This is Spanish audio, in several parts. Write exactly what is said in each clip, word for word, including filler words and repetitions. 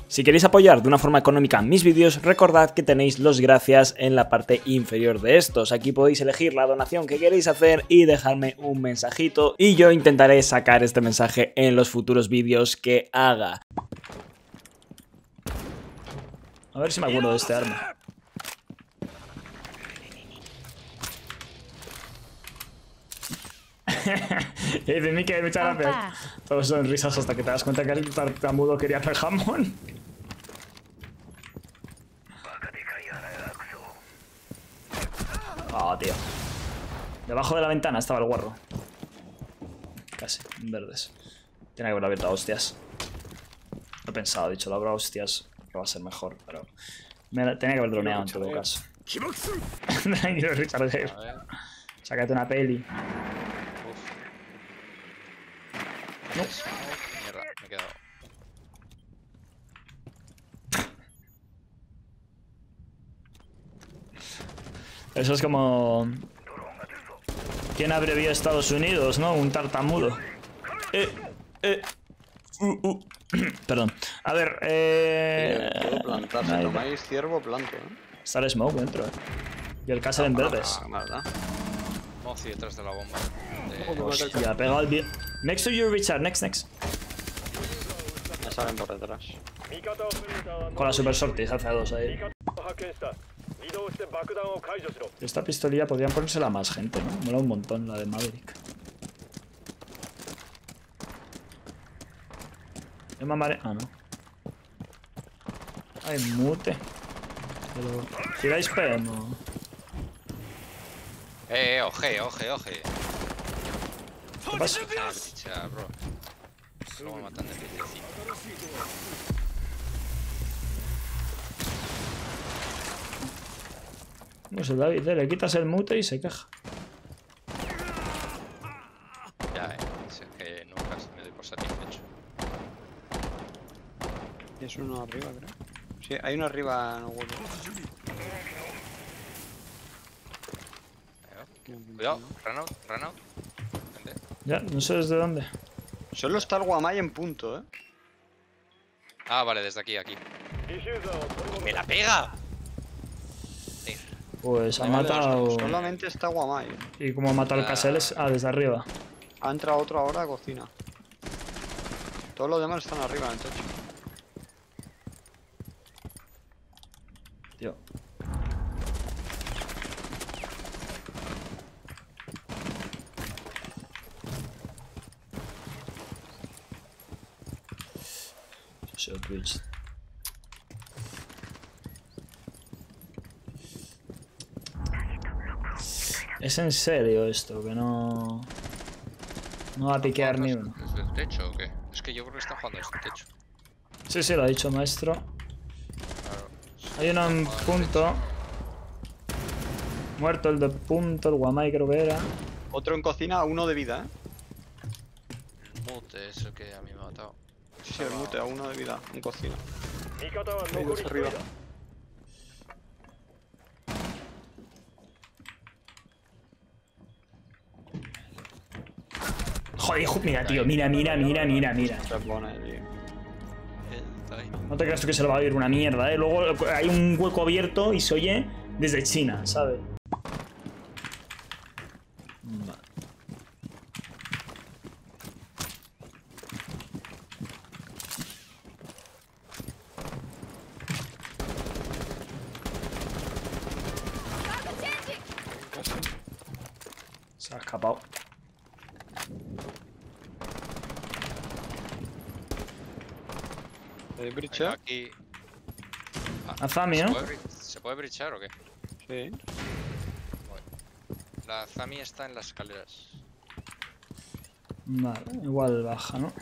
Si queréis apoyar de una forma económica mis vídeos, recordad que tenéis los gracias en la parte inferior de estos. Aquí podéis elegir la donación que queréis hacer y dejarme un mensajito y yo intentaré sacar este mensaje en los futuros vídeos que haga. A ver si me acuerdo de este arma. Y dice Miki, muchas gracias. Todos son risas hasta que te das cuenta que el tartamudo quería hacer jamón. Oh, tío. Debajo de la ventana estaba el guarro. Casi, verdes. Tiene que haberlo abierto a hostias. Lo he pensado, he dicho, lo abro a hostias, que va a ser mejor, pero... Me la... Tenía que haber droneado en todo caso. Tranquilo, Richard. Sácate una peli. No. Mierda, me he quedado. Eso es como... ¿Quién abrevió Estados Unidos, no? Un tartamudo. Eh, eh... Uh, uh. Perdón. A ver, eh... Puedo plantar, si tomáis ciervo, planto, ¿eh? Está el smoke dentro, eh. Y el castle en verdes. ¿Verdad? Mozi detrás de la bomba. De... Hostia, ha pegado el bien. Next to you, Richard. Next, next. Me salen por detrás. Con la super sortie, hace dos ahí. Esta pistolilla podrían ponérsela a más gente, ¿no? Mola un montón la de Maverick. Yo mamaré... Ah, no. Ay, mute. Pero... ¿Tiráis P M o...? Eh, oje, oje, oje. ¿Qué pasa? Ah, picha, bro. Luego me matan de pichecito. No sé, David, eh, le quitas el mute y se queja. Ya, eh. Es que nunca me doy por satisfecho. Es uno arriba, creo. Sí, hay uno arriba, no vuelvo. Cuidado, run out, run out. Vente. Ya, no sé desde dónde. Solo está el Guamay en punto, eh. Ah, vale, desde aquí, aquí. ¡Me la pega! Pues ha Vale, matado... solamente está Guamay. ¿Y cómo ha matado el castle? Ah, desde arriba. Ha entrado otro ahora a cocina. Todos los demás están arriba en el techo. Tío. Twitch. Es en serio esto, que no... No va a piquear ni uno. ¿Desde el techo o qué? Es que yo creo que está jugando desde el techo. Sí, sí, lo ha dicho maestro. Claro. Hay uno en punto. Muerto el de punto, el Guamay creo que era. Otro en cocina, uno de vida, eh. El mute es el que a mí me ha matado. Sí, sí, el mute, a uno de vida, en cocina. Ahí dos arriba. Joder, hijo, mira, tío, mira, mira, mira, mira, mira. Se pone, tío. No te creas tú que se lo va a oír una mierda, eh. Luego hay un hueco abierto y se oye desde China, ¿sabes? Vale. Se ha escapado. ¿De brichar? Aquí. Ah, Azami, ¿se ¿no? puede bri- ¿Se puede brichar o qué? Sí. La Azami está en las escaleras. Vale, igual baja, ¿no?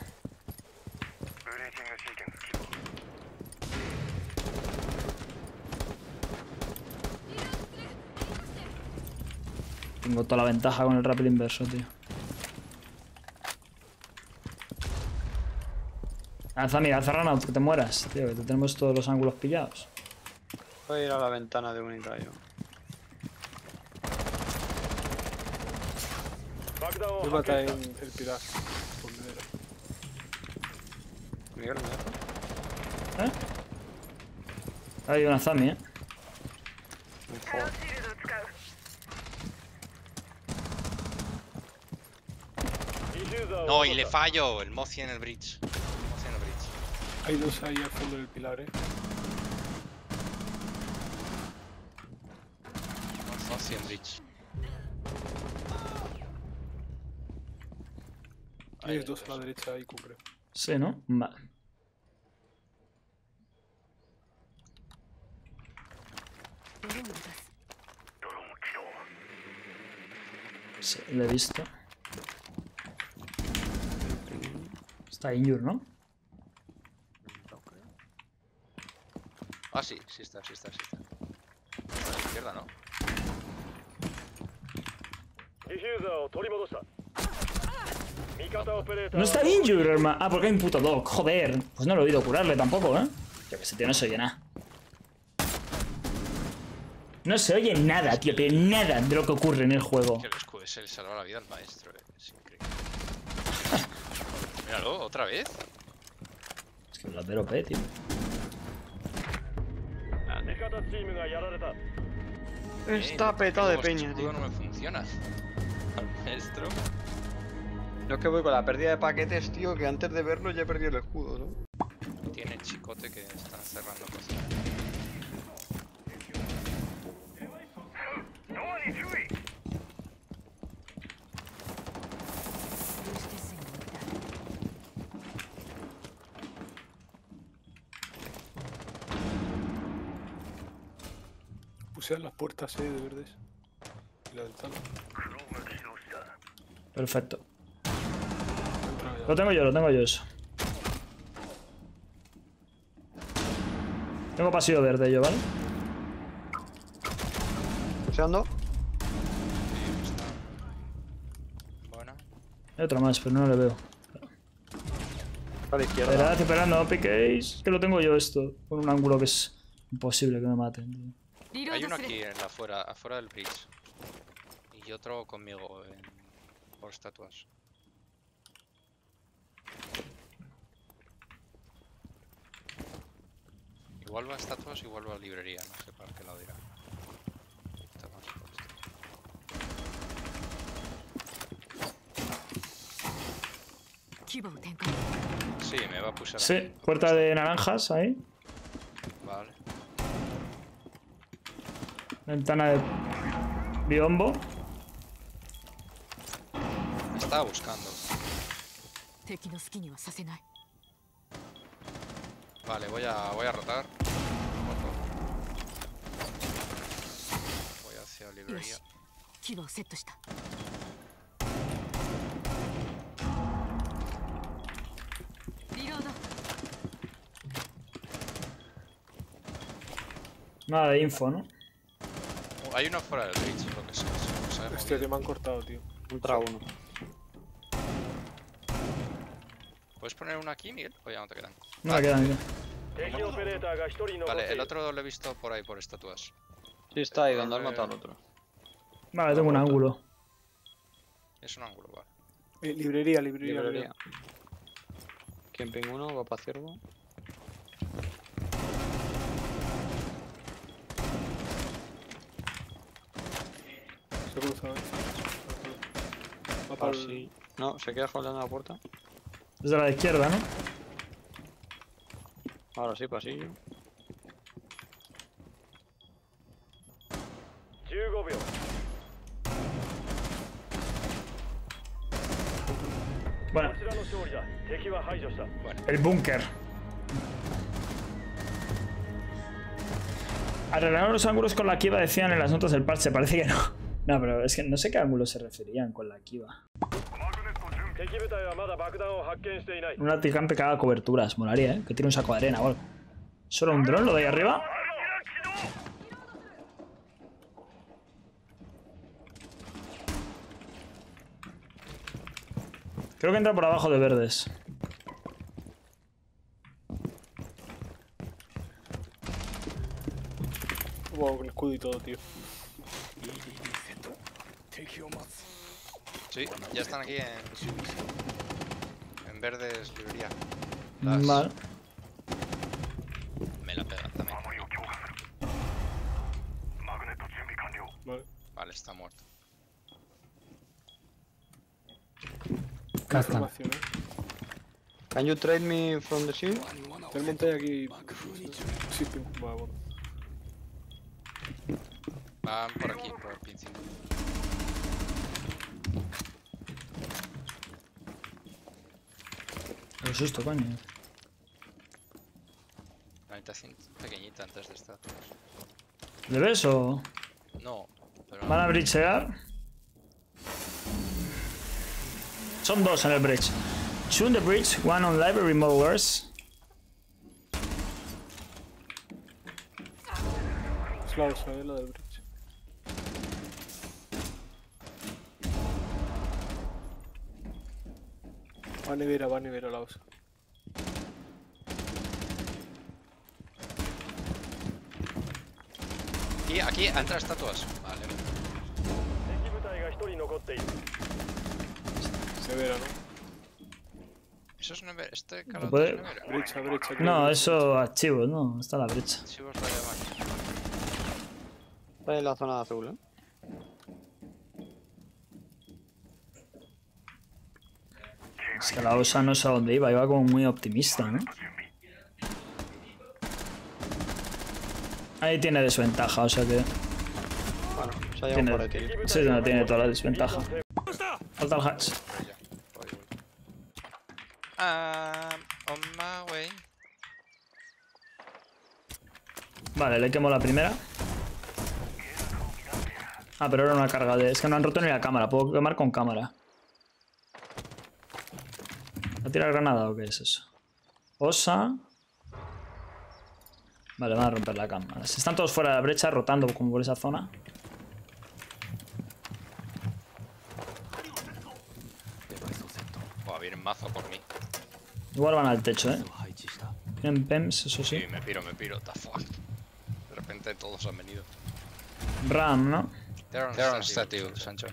Tengo toda la ventaja con el rappel inverso, tío. Alza, mira, alza Ronald, que te mueras, tío, que te tenemos todos los ángulos pillados. Voy a ir a la ventana de unidad yo. Voy a matar el, el pilar. Por medio. Miguel, ¿me dejas? ¿Eh? Hay una Zami, eh. Mejor. No, y le fallo. El Mozi en el bridge. El Mozi en el bridge. Hay dos ahí al fondo del pilar, eh. Mozi en bridge. Hay dos a la derecha ahí, creo. Sí, ¿no? Vale. Sí, lo he visto. Está injured, ¿no? Ah, sí, sí está, sí está, sí está. A la izquierda, ¿no? No está injured, hermano. Ah, porque hay un puto dog. Joder. Pues no lo he oído curarle tampoco, ¿eh? Yo que sé, tío, no se oye nada. No se oye nada, tío, pero nada de lo que ocurre en el juego. Que el escudo ese le salva la vida al maestro, eh. Es increíble. Míralo, otra vez. Es que verdadero P, tío. Está Eh, petado de este peña, escudo tío. no me funciona. Al maestro. Yo es que voy con la pérdida de paquetes, tío, que antes de verlo ya he perdido el escudo, ¿no? Tiene chicote que están cerrando cosas. Puse las puertas, eh, de verdes. Y la ventana. Perfecto. Entra ya. Lo tengo yo, lo tengo yo eso. Tengo pasillo verde yo, ¿vale? ¿Puseando? Sí, está. Buena. Hay otra más, pero no le veo. A la izquierda. Esperad, esperando, no piquéis. Que lo tengo yo esto. Con un ángulo que es imposible que me maten, tío. Hay uno aquí en la afuera, afuera del bridge. Y otro conmigo en... por estatuas. Igual va a estatuas, igual va a librería, no sé para qué lado irá. Está más puesto. Sí, me va a pulsar. Sí, aquí. puerta de naranjas ahí. Vale. Ventana de biombo. Me estaba buscando. Vale, voy a, voy a rotar. Roto. Voy hacia librería. Nada de info, ¿no? Oh, hay uno fuera del bridge, lo que sea. Se, se ha Hostia, movido. que me han cortado, tío. Entra uno. ¿Puedes poner uno aquí, Miguel? O ya no te quedan. No me quedan ya. Vale, el otro lo he visto por ahí, por estatuas. Sí, está ahí, donde has matado al otro. Vale, tengo un ángulo. Es un ángulo, vale. Eh, librería, librería, Librería. Camping uno, va para ciervo. Se cruza, eh. Va para el... Sí. No, se queda holdeando la puerta. Desde la izquierda, ¿no? Ahora sí, pasillo. Bueno, Bueno, el búnker. Arreglaron los ángulos con la kiva, decían en las notas del parche. Parece que no. No, pero es que no sé qué ángulos se referían con la kiva. Un antigigante que haga coberturas. Molaría, ¿eh? Que tiene un saco de arena o algo. ¿Solo un dron lo de ahí arriba? Creo que entra por abajo de verdes. Wow, con escudo y todo, tío. sí, ya están aquí en... En verdes librería. Las- Vale. Me la pegan también. está muerto. Castan. Información, ¿eh? Can you trade me from the shield? Ten montaña aquí. Sí, pim. Vale, bueno. Van por aquí, por el pin cinco. Qué susto, coño. La habitación pequeñita antes de esta. ¿Le ves o...? No, pero... ¿Van a bridgear? Son dos en el bridge. Two on the bridge, one on library mowers. Es la osa, ¿eh? La del bridge. Va a nevera, va a nevera la osa. Aquí, aquí, a entrar estatuas. Vale. Nevera, ¿no? Eso es nevera. Este ¿Se calote puede? es nevera. Brecha, brecha. aquí, No, brecha. eso archivos, no, está la brecha. Sí, vos la llamáis. Está en la zona azul, ¿eh? Es que la osa no sé a dónde iba, iba como muy optimista, ¿no? Ahí tiene desventaja, o sea que... Bueno, se ha llevado Tiene, un par de tiros. sí, no tiene toda la desventaja. Falta el hatch. Voy ya. Voy, voy. I'm on my way. Vale, le quemo la primera. Ah, pero era una carga de... Es que no han roto ni la cámara, puedo quemar con cámara. ¿Va a tirar granada o qué es eso? Osa... Vale, van a romper la cámara. Si están todos fuera de la brecha, rotando como por esa zona. Buah, vienen mazo por mí. Igual van al techo, ¿eh? Tienen P E M S, eso Sí, sí. me piro, me piro. The fuck. De repente todos han venido. Ram, ¿no? They're on, They're on statue, Sancho.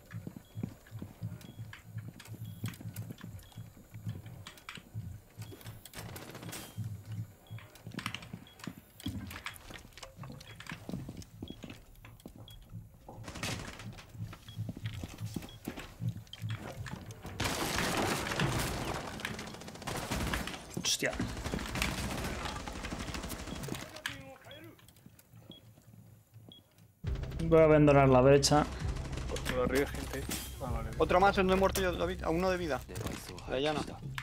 Hostia. Voy a abandonar la brecha. Por arriba, gente. Ah, vale. Otro más, no he muerto yo, David. A uno de vida. La llana.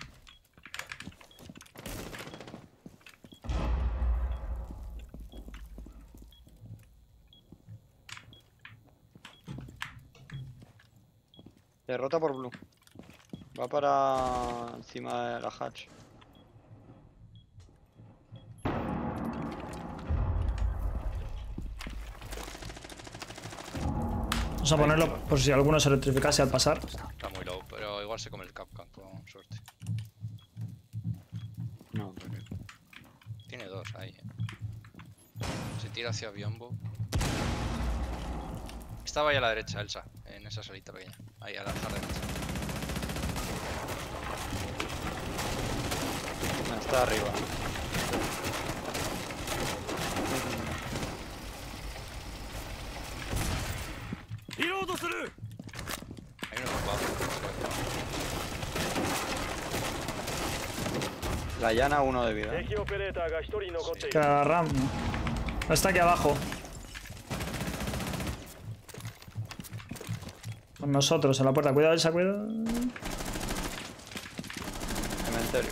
Derrota por blue. Va para encima de la hatch. Vamos a ponerlo por si alguno se electrificase al pasar. Está muy low, pero igual se come el Capcan con suerte. No, Tiene dos ahí. eh. Se tira hacia Biombo. Estaba ahí a la derecha, Elsa, en esa salita pequeña. Ahí a la derecha. está arriba. Hay uno ocupado. La llana uno de vida. Que la Ram. No está aquí abajo. Con nosotros en la puerta. Cuidado, Elsa, cuidado. Cementerio.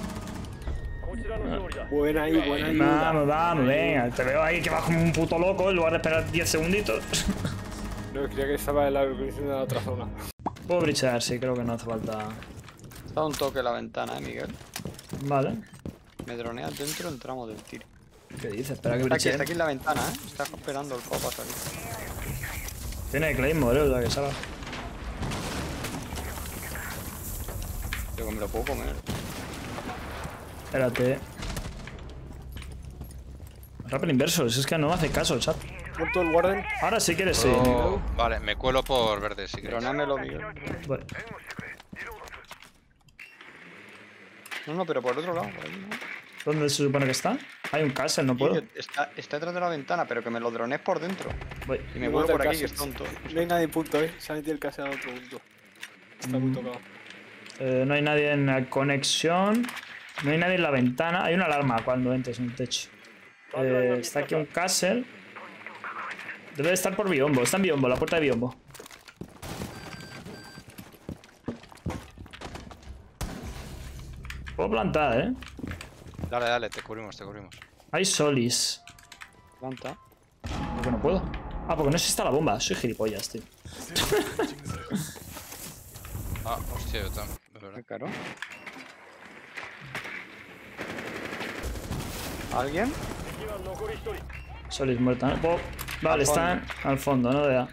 Buena ahí, buena ahí. Vamos, vamos, venga. Te veo ahí que vas como un puto loco en lugar de esperar diez segunditos. No, creía que estaba en la organización de la otra zona. Puedo brichear, sí, creo que no hace falta. Está un toque la ventana, eh, Miguel. Vale. Me droneas dentro, entramos del tiro. ¿Qué dices? Espera que Está aquí, brichee. está aquí en la ventana, eh. Está esperando el copa salir. Tiene Claymore, eh, o sea que salga. Yo que me lo puedo comer. Espérate. Rappel inverso, si es que no me hace caso el chat. ¿Punto el Warden? Ahora sí quieres, sí. Oh, vale, me cuelo por verde si queréis. Dronéamelo, Miguel. Vale. No, no, pero por otro lado, por ahí, ¿no? ¿Dónde se supone que está? Hay un castle, no Tío, puedo. que Está, está detrás de la ventana, pero que me lo drones por dentro. Voy. Y me Me vuelvo mata por el aquí, que es castle. tonto. No hay nadie en punto, eh. Se ha metido el castle a otro punto. Está muy Mm. tocado. Eh, no hay nadie en la conexión. No hay nadie en la ventana. Hay una alarma cuando entres en el techo. Eh, está aquí un castle. Debe de estar por biombo. Está en biombo, la puerta de biombo. Puedo plantar, eh. Dale, dale, te cubrimos, te cubrimos. Hay solis. Planta. ¿Por qué no puedo? Ah, porque no se está la bomba. Soy gilipollas, tío. Ah, hostia, yo también, de verdad. Qué caro. ¿Alguien? Solis muerta, ¿no? Puedo- Vale, Al están al fondo, ¿no? De A.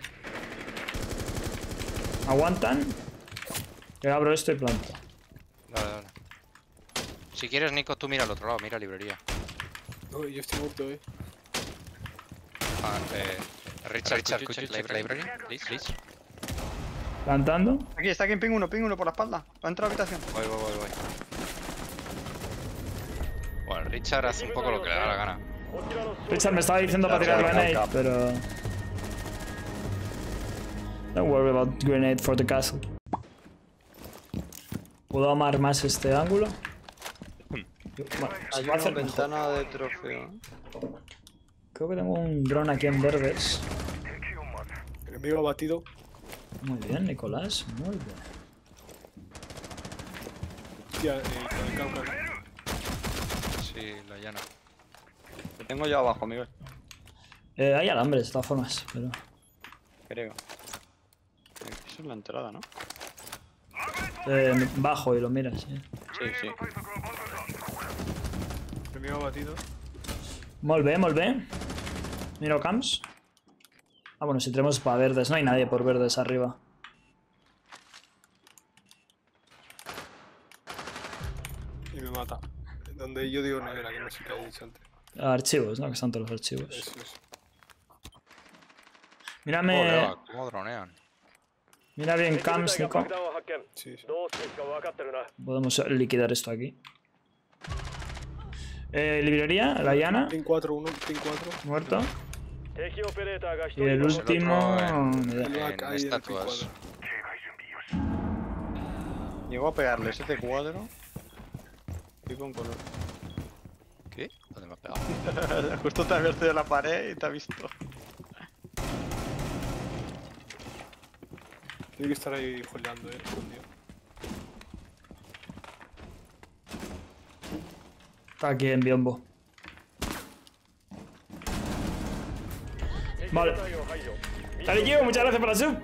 Aguantan. Yo abro esto y planto. Dale, dale. Si quieres, Nico, tú mira al otro lado, mira librería. No, yo estoy muerto, eh. Ah, eh, Richard, Richard, could you check library, please, please? Plantando. Aquí, está aquí en ping uno, ping uno por la espalda. Va a entrar a la habitación. Voy, voy, voy, voy. Bueno, Richard hace un poco lo que le da la gana. Richard me estaba diciendo para tirar grenade, pero... Don't worry about grenade for the castle. ¿Puedo amar más este ángulo? Bueno, se Hay puede una hacer mejor. ventana de trofeo. Creo que tengo un dron aquí en verdes. Enemigo abatido. Muy bien, Nicolás. Muy bien. Hostia, eh, con el Cauca. Sí, la llana. Lo tengo yo abajo, Miguel. Eh, hay alambres de todas formas, pero... Creo. Esa es la entrada, ¿no? Eh, bajo y lo miras, sí. Sí, sí. Enemigo abatido. Molt bé, molt bé. Miro camps. Ah, bueno, si tenemos para verdes. No hay nadie por verdes arriba. Y me mata. Donde yo digo negra, que no sé qué he dicho antes. Archivos, ¿no? Que están todos los archivos. Eso es. Mírame... Joder, cómo dronean. Mira bien camps, Nico. Sí, sí. Podemos liquidar esto aquí. Eh, librería, la llana. Pin cuatro, uno, pin cuatro. Muerto. Y el El otro último... en- ni idea. El En back ahí del pin estatuas. cuatro. Llego a pegarle ese cuadro. Y con color. ¿Qué? ¿Dónde me has pegado? Justo te has visto de la pared y te ha visto. Tiene que estar ahí joleando, eh. Escondido. Está aquí en biombo. Vale. Dale, Gio, muchas gracias por la sub.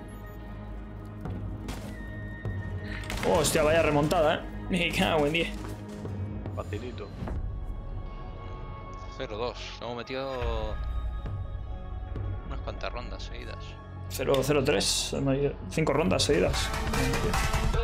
Oh, hostia, vaya remontada, eh. Me cago en diez. Facilito. cero dos. Hemos metido unas cuantas rondas seguidas. cero cero tres. Cinco rondas seguidas.